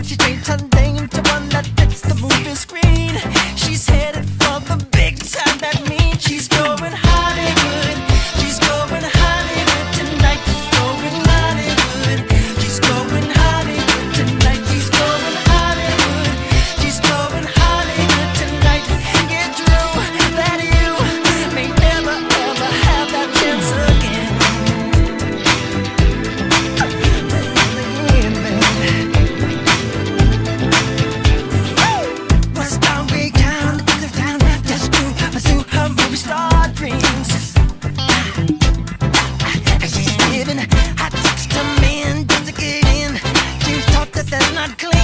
She changed her name to one that fits the movie screen. She's headed for the big time. That means she's going Hollywood. She's going Hollywood tonight. She's going Hollywood. She's going Hollywood tonight. She's going Hollywood. She's going Hollywood tonight. Get through that you may never ever have that chance again. Was bound way down to the town just to pursue her movie star dreams. And she's giving hot chicks to men just to get in. She's taught that they're not clean.